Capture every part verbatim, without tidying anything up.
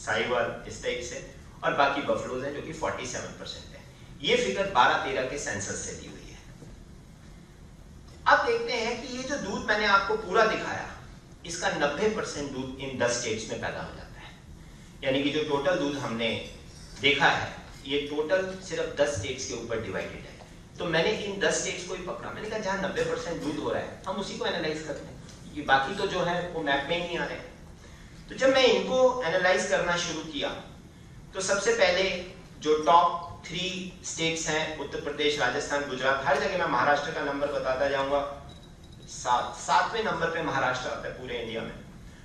Sahiwal states है और बाकी बफलोज हैं जो कि सैंतालीस परसेंट है। ये फिगर बारह तेरह के सेंसस से दी हुई है। अब देखते हैं कि ये जो दूध मैंने आपको पूरा दिखाया, इसका नब्बे परसेंट दूध इन दस स्टेट्स में पैदा हो जाता है। यानी कि जो टोटल दूध हमने देखा है ये टोटल सिर्फ दस स्टेट्स के ऊपर डिवाइडेड है। तो मैंने इन दस स्टेट्स को ही पकड़ा, मैंने कहा जहां नब्बे परसेंट दूध हो रहा है हम उसी को एनालाइज करते हैं, क्योंकि बाकी तो जो है वो मैप में ही नहीं आ रहे हैं। तो जब मैं इनको एनालाइज करना शुरू किया तो सबसे पहले जो टॉप थ्री स्टेट्स हैं, उत्तर प्रदेश, राजस्थान, गुजरात, हर जगह मैं महाराष्ट्र का नंबर बताता जाऊंगा, सात सातवें नंबर पे महाराष्ट्र आता है पूरे इंडिया में।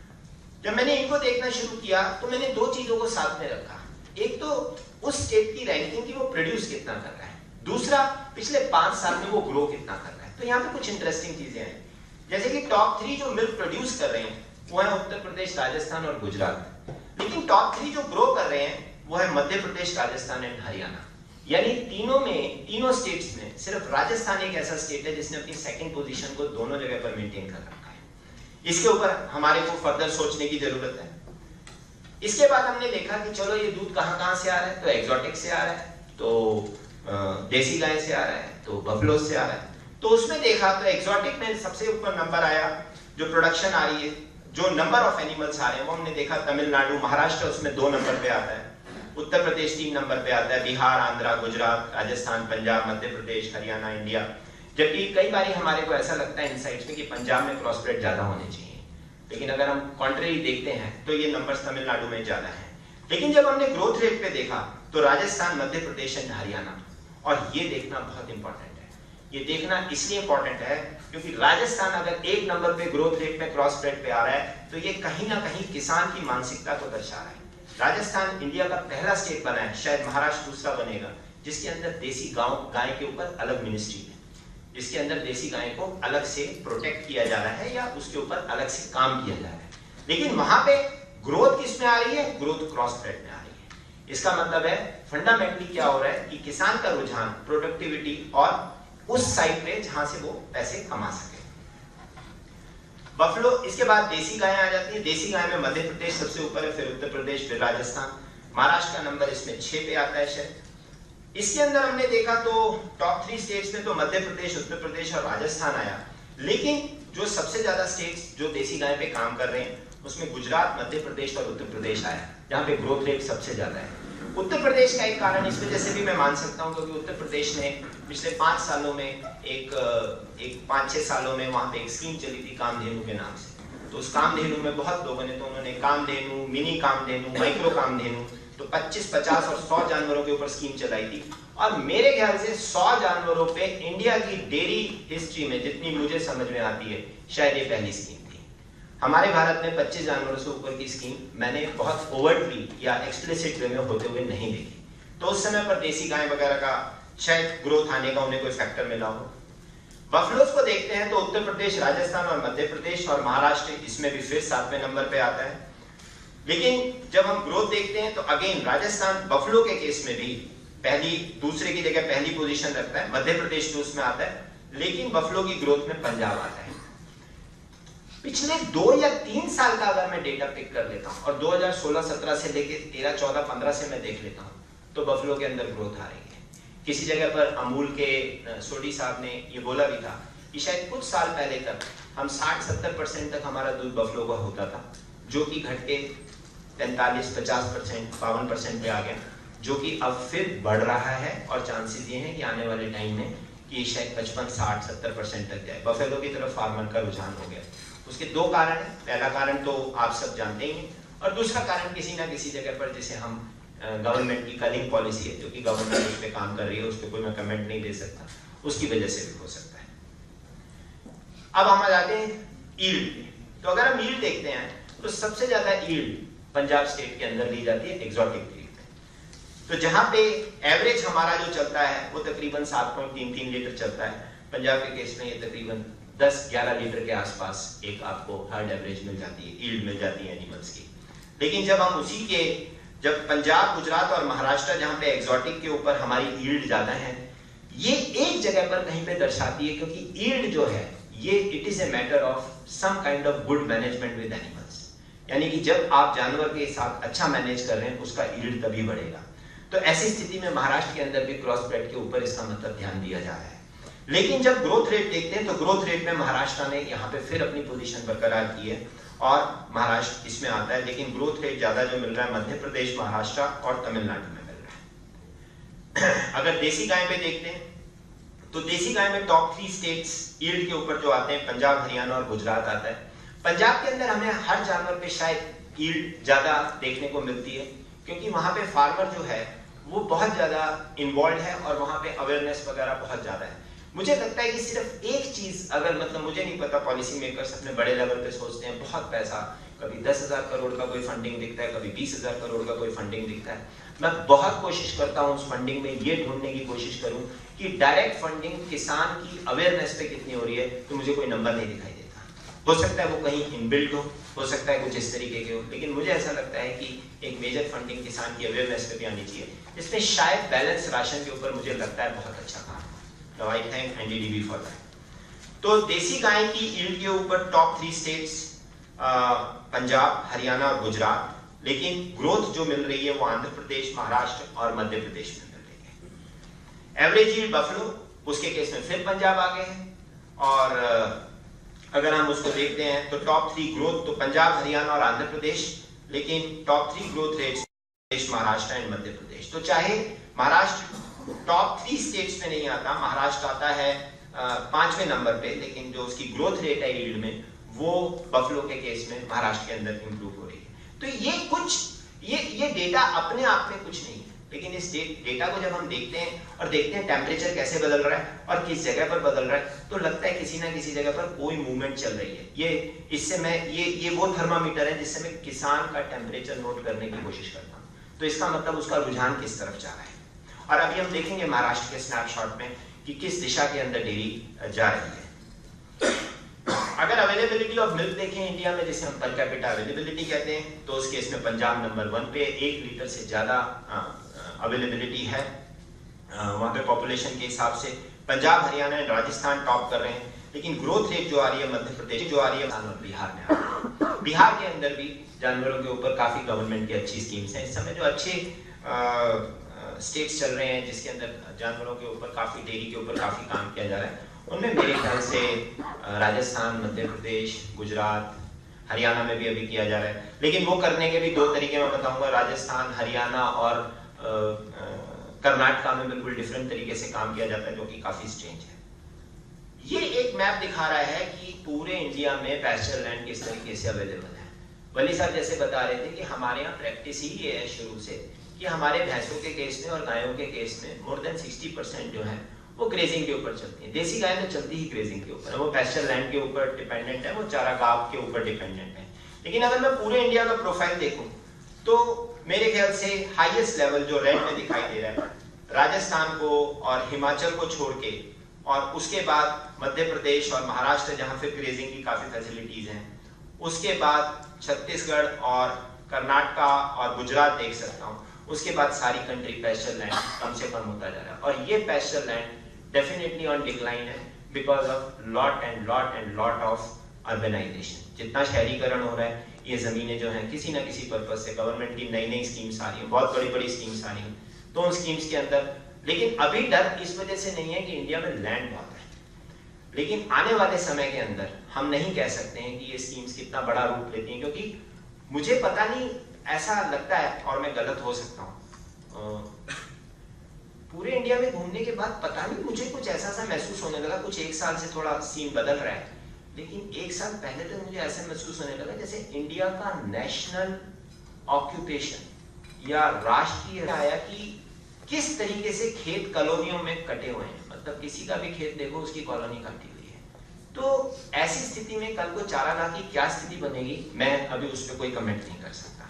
जब मैंने इनको देखना शुरू किया तो मैंने दो चीजों को साथ में रखा। एक तो उस स्टेट की रैंकिंग की वो प्रोड्यूस कितना कर रहा है, दूसरा पिछले पांच साल में वो ग्रो कितना कर रहा है। तो यहाँ पे कुछ इंटरेस्टिंग चीजें हैं, जैसे कि टॉप थ्री जो मिल्क प्रोड्यूस कर रहे हैं वो है उत्तर प्रदेश, राजस्थान और गुजरात, लेकिन टॉप थ्री जो ग्रो कर रहे हैं वो है मध्य प्रदेश, राजस्थान एंड हरियाणा। यानी तीनों में, तीनों स्टेट्स में सिर्फ राजस्थान एक ऐसा स्टेट है जिसने अपनी सेकंड पोजीशन को दोनों जगह पर मेंटेन कर रखा है। इसके ऊपर हमारे को फर्दर सोचने की जरूरत है। इसके बाद हमने देखा कि चलो ये दूध कहां कहां से आ रहा है, तो एक्सोटिक से आ रहा है, तो देसी गाय से आ रहा है, तो बफलो से आ रहा है। तो उसमें देखा तो एक्सोटिक में सबसे ऊपर नंबर आया, जो प्रोडक्शन आ रही है, जो नंबर ऑफ एनिमल्स आ रहे हैं वो हमने देखा तमिलनाडु, महाराष्ट्र उसमें दो नंबर पे आता है, उत्तर प्रदेश तीन नंबर पे आता है, बिहार, आंध्रा, गुजरात, राजस्थान, पंजाब, मध्य प्रदेश, हरियाणा, इंडिया। जबकि कई बार हमारे को ऐसा लगता है इनसाइट्स में कि पंजाब में क्रॉस ब्रेड ज्यादा होने चाहिए, लेकिन अगर हम कॉन्ट्रेरी देखते हैं तो ये नंबर्स तमिलनाडु में ज्यादा है। लेकिन जब हमने ग्रोथ रेट पे देखा तो राजस्थान, मध्य प्रदेश एंड हरियाणा, और ये देखना बहुत इंपॉर्टेंट है। ये देखना इसलिए इंपॉर्टेंट है क्योंकि राजस्थान अगर एक नंबर पे ग्रोथ रेट में क्रॉस ब्रेड पे आ रहा है तो ये कहीं ना कहीं किसान की मानसिकता को दर्शा रहा है। राजस्थान इंडिया का पहला स्टेट बना है, शायद महाराष्ट्र दूसरा बनेगा, जिसके अंदर देसी गांव गाय के ऊपर अलग मिनिस्ट्री है, जिसके अंदर देसी गाय को अलग से प्रोटेक्ट किया जा रहा है या उसके ऊपर अलग से काम किया जा रहा है। लेकिन वहां पे ग्रोथ किस में आ रही है, ग्रोथ क्रॉस ब्रेड में आ रही है। इसका मतलब है फंडामेंटली क्या हो रहा है कि किसान का रुझान प्रोडक्टिविटी और उस साइड पे जहां से वो पैसे कमा सके। बफलो, इसके बाद देसी गायें आ जाती है। देसी गाय में मध्य प्रदेश सबसे ऊपर है, फिर उत्तर प्रदेश, फिर राजस्थान, महाराष्ट्र का नंबर इसमें छह पे आता है शायद। इसके अंदर हमने देखा तो टॉप थ्री स्टेट्स में तो मध्य प्रदेश, उत्तर प्रदेश और राजस्थान आया, लेकिन जो सबसे ज्यादा स्टेट्स जो देसी गाय पे काम कर रहे हैं उसमें गुजरात, मध्य प्रदेश और उत्तर प्रदेश आया, जहां पे ग्रोथ रेट सबसे ज्यादा है। उत्तर प्रदेश का एक कारण इस वजह से भी मैं मान सकता हूं क्योंकि उत्तर प्रदेश ने पिछले पांच सालों में एक एक पांच छह सालों में वहां पे एक स्कीम चली थी कामधेनु के नाम से। तो उस कामधेनु में बहुत लोगों ने, तो उन्होंने कामधेनु, मिनी कामधेनु, माइक्रो कामधेनु, तो पच्चीस, पचास और सौ जानवरों के ऊपर स्कीम चलाई थी। और मेरे ख्याल से सौ जानवरों पे इंडिया की डेयरी हिस्ट्री में जितनी मुझे समझ में आती है शायद ये पहली स्कीम थी। हमारे भारत में पच्चीस जानवरों से ऊपर की स्कीम मैंने बहुत ओवरटली या एक्सप्लिसिट वे में होते हुए नहीं देखी। तो उस समय पर देसी गाय वगैरह का शायद ग्रोथ आने का उन्हें कोई फैक्टर मिला हो। बफलोज को देखते हैं तो उत्तर प्रदेश, राजस्थान और मध्य प्रदेश और महाराष्ट्र इसमें भी फिर सातवें नंबर पे आता है। लेकिन जब हम ग्रोथ देखते हैं तो अगेन राजस्थान बफलो के केस में भी पहली, दूसरे की जगह पहली पोजीशन रखता है, मध्य प्रदेश तो उसमें आता है, लेकिन बफलो की ग्रोथ में पंजाब आता है। पिछले दो या तीन साल का अगर मैं डेटा पिक कर लेता हूं और दो हज़ार सोलह सत्रह से लेके तेरह चौदह पंद्रह से मैं देख लेता हूं तो बफलो के अंदर ग्रोथ आ रही है। किसी जगह पर अमूल के सोडी साहब ने ये बोला भी था कि शायद कुछ साल पहले तक हम साठ सत्तर परसेंट तक हमारा दूध बफलो का होता था, जो कि घट के पैंतालीस पचास परसेंट बावन परसेंट पे आ गया, जो कि अब फिर बढ़ रहा है और चांसेस ये हैं कि आने वाले टाइम में कि शायद पचपन साठ सत्तर परसेंट तक जाए। बफेलो की तरफ फार्मर का रुझान हो गया। उसके दो कारण हैं, पहला कारण तो आप सब जानते ही हैं और दूसरा कारण किसी ना किसी जगह पर जैसे हम गवर्नमेंट की कलिंग पॉलिसी है, जो कि गवर्नमेंट उस पर काम कर रही है, उस पर कोई मैं कमेंट नहीं दे सकता, उसकी वजह से भी हो सकता है। अब हम आ जाते हैं यील्ड। तो अगर हम यील्ड देखते हैं तो सबसे ज्यादा यील्ड पंजाब स्टेट के अंदर ली जाती है एक्सोटिक ब्रीड में। तो जहां पे एवरेज हमारा जो चलता है वो तकरीबन सात पॉइंट तीन तीन लीटर चलता है, पंजाब के केस में ये तकरीबन दस ग्यारह लीटर के आसपास एक आपको हर्ड एवरेज मिल जाती है, यील्ड मिल जाती है एनिमल्स की। लेकिन जब हम उसी के जब पंजाब, गुजरात और महाराष्ट्र जहां पे एक्सोटिक के ऊपर हमारी यील्ड ज्यादा है, ये एक जगह पर कहीं पे दर्शाती है क्योंकि यील्ड जो है ये it is a matter of some kind of good management with animals. यानी कि जब आप जानवर के साथ अच्छा मैनेज कर रहे हैं उसका यील्ड तभी बढ़ेगा। तो ऐसी स्थिति में महाराष्ट्र के अंदर भी क्रॉस ब्रेड के ऊपर इसका मतलब ध्यान दिया जा रहा है। लेकिन जब ग्रोथ रेट देखते हैं तो ग्रोथ रेट में महाराष्ट्र ने यहाँ पे फिर अपनी पोजीशन बरकरार की है और महाराष्ट्र इसमें आता है, लेकिन ग्रोथ रेट ज्यादा जो मिल रहा है मध्य प्रदेश, महाराष्ट्र और तमिलनाडु में मिल रहा है। अगर देसी गाय पे देखते हैं तो देसी गाय में टॉप थ्री स्टेट्स यील्ड के ऊपर जो आते हैं पंजाब, हरियाणा और गुजरात आता है। पंजाब के अंदर हमें हर जानवर पे शायद यील्ड ज्यादा देखने को मिलती है क्योंकि वहां पे फार्मर जो है वो बहुत ज्यादा इन्वॉल्व है और वहां पे अवेयरनेस वगैरह बहुत ज्यादा है। मुझे लगता है कि सिर्फ एक चीज अगर मतलब मुझे नहीं पता, पॉलिसी मेकर्स अपने बड़े लेवल पे सोचते हैं बहुत पैसा, कभी दस हजार करोड़ का कोई फंडिंग दिखता है, कभी बीस हजार करोड़ का कोई फंडिंग दिखता है। मैं बहुत कोशिश करता हूँ उस फंडिंग में ये ढूंढने की कोशिश करूँ कि डायरेक्ट फंडिंग किसान की अवेयरनेस पे कितनी हो रही है, तो मुझे कोई नंबर नहीं दिखाई देता। हो सकता है वो कहीं इनबिल्ट हो, हो सकता है कुछ इस तरीके के हो, लेकिन मुझे ऐसा लगता है कि एक मेजर फंडिंग किसान की अवेयरनेस पे भी आनी चाहिए, जिसमें शायद बैलेंस राशन के ऊपर मुझे लगता है बहुत अच्छा काम है। I thank NDDB for that. तो देसी गाय की यील्ड के ऊपर top three states Punjab, Haryana और गुजरात, लेकिन ग्रोथ जो मिल रही है वो आंध्र प्रदेश, महाराष्ट्र और मध्य प्रदेश में मिल रही है। एवरेज यील्ड बफलो, उसके केस में फिर पंजाब आ गए हैं और अगर हम उसको देखते हैं तो टॉप थ्री ग्रोथ तो पंजाब, हरियाणा और आंध्र प्रदेश, लेकिन top three growth rates Maharashtra and Madhya Pradesh. तो चाहे महाराष्ट्र टॉप थ्री स्टेट्स में नहीं आता, महाराष्ट्र आता है पांचवें नंबर पे, लेकिन जो उसकी ग्रोथ रेट है यील्ड में वो बफलो के केस में महाराष्ट्र के अंदर इंप्रूव हो रही है। तो ये कुछ ये ये डेटा अपने आप में कुछ नहीं है, लेकिन इस डेटा को जब हम देखते हैं और देखते हैं टेम्परेचर कैसे बदल रहा है और किस जगह पर बदल रहा है, तो लगता है किसी ना किसी जगह पर कोई मूवमेंट चल रही है। ये इससे मैं ये ये वो थर्मामीटर है जिससे मैं किसान का टेम्परेचर नोट करने की कोशिश करता हूँ। तो इसका मतलब उसका रुझान किस तरफ जा रहा है। और अभी हम देखेंगे महाराष्ट्र के स्नैपशॉट में कि किस दिशा के अंदर डेयरी जा रही है। अगर अवेलेबिलिटी ऑफ मिल्क देखें इंडिया में, जिसे हम पर कैपिटा अवेलेबिलिटी कहते हैं, तो उस केस में पंजाब नंबर वन पे, एक लीटर से ज्यादा अवेलेबिलिटी है वहां पे पॉपुलेशन के हिसाब से। पंजाब, हरियाणा एंड राजस्थान टॉप कर रहे हैं, लेकिन ग्रोथ रेट जो आ रही है मध्य प्रदेश जो आ रही है और बिहार में आ रही है। बिहार के अंदर भी जानवरों के ऊपर काफी गवर्नमेंट की अच्छी स्कीम्स हैं। इस समय जो अच्छे स्टेट्स चल रहे हैं जिसके अंदर जानवरों के ऊपर काफी, डेयरी के ऊपर काफी काम किया जा रहा है, उनमें मेरे ख्याल से राजस्थान, मध्य प्रदेश, गुजरात, हरियाणा में भी अभी किया जा रहा है। लेकिन वो करने के भी दो तरीके मैं बताऊंगा। राजस्थान, हरियाणा और कर्नाटक में बिल्कुल डिफरेंट तरीके से काम किया जाता है, जो कि काफी स्ट्रेंज है। ये एक मैप दिखा रहा है कि पूरे इंडिया में पैस्चर लैंड किस तरीके से अवेलेबल है। वली साहब जैसे बता रहे थे कि हमारे यहाँ प्रैक्टिस ही ये है शुरू से कि हमारे भैंसों के केस में और गायों के केस में मोर देन सिक्सटी परसेंट जो है वो ग्रेजिंग के ऊपर चलती है। देसी गाय तो चलती ही ग्रेजिंग के ऊपर है, वो पैस्चर लैंड के ऊपर डिपेंडेंट है, वो चारागाह के ऊपर डिपेंडेंट है। लेकिन अगर मैं पूरे इंडिया का प्रोफाइल देखूं तो मेरे ख्याल से हाईएस्ट लेवल जो रेड में दिखाई दे रहा है, राजस्थान को और हिमाचल को छोड़ के, और उसके बाद मध्य प्रदेश और महाराष्ट्र जहां फिर ग्रेजिंग की काफी फैसिलिटीज हैं, उसके बाद छत्तीसगढ़ और कर्नाटक और गुजरात देख सकता हूँ, उसके बाद सारी कंट्री पैस्चर लैंड कम से कम होता जा रहा है। और ये pasture land definitely on decline है because of lot and lot and lot of urbanisation. जितना शहरीकरण हो रहा है, ये जमीनें जो हैं किसी ना किसी पर्पज से गवर्नमेंट की नई नई स्कीम्स आ रही हैं, बहुत बड़ी बड़ी स्कीम्स आ रही हैं, तो उन स्कीम्स के अंदर, लेकिन अभी डर इस वजह से नहीं है कि इंडिया में लैंड बहुत है, लेकिन आने वाले समय के अंदर हम नहीं कह सकते हैं कि ये स्कीम्स कितना बड़ा रूप लेती हैं, क्योंकि मुझे पता नहीं, ऐसा लगता है और मैं गलत हो सकता हूँ, पूरे इंडिया में घूमने के बाद पता नहीं मुझे कुछ ऐसा सा महसूस होने लगा, कुछ एक साल से थोड़ा सीन बदल रहा है, लेकिन एक साल पहले तक मुझे ऐसा महसूस होने लगा जैसे इंडिया का नेशनल ऑक्यूपेशन या राष्ट्रीय आया कि किस तरीके से खेत कॉलोनियों में कटे हुए हैं, मतलब किसी का भी खेत देखो उसकी कॉलोनी काटी हुई है। तो ऐसी स्थिति में कल को चारागाह की क्या स्थिति बनेगी, मैं अभी उस पर कोई कमेंट नहीं कर सकता।